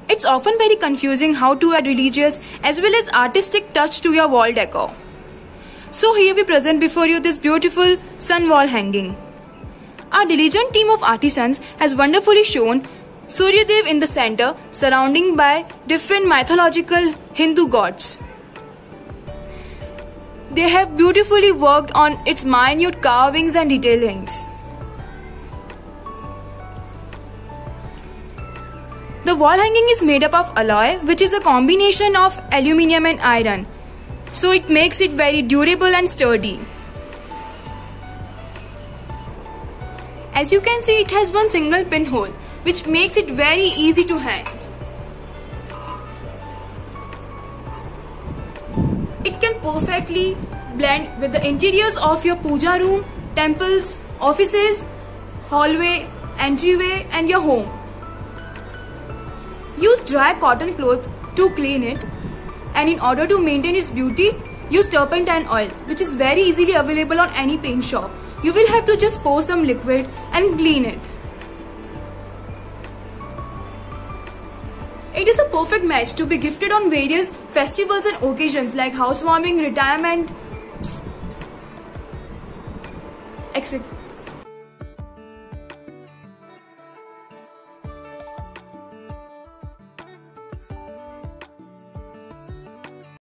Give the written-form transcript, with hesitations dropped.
It's often very confusing how to add religious as well as artistic touch to your wall decor. So here we present before you this beautiful sun wall hanging. Our diligent team of artisans has wonderfully shown Suryadev in the center, surrounding by different mythological Hindu gods. They have beautifully worked on its minute carvings and detailings. The wall hanging is made up of alloy, which is a combination of aluminium and iron, so it makes it very durable and sturdy. As you can see, it has one single pinhole, which makes it very easy to hang. It can perfectly blend with the interiors of your puja room, temples, offices, hallway, entryway and your home. Use dry cotton cloth to clean it, and in order to maintain its beauty, use turpentine oil, which is very easily available on any paint shop. You will have to just pour some liquid and clean it. It is a perfect match to be gifted on various festivals and occasions like housewarming, retirement, etc.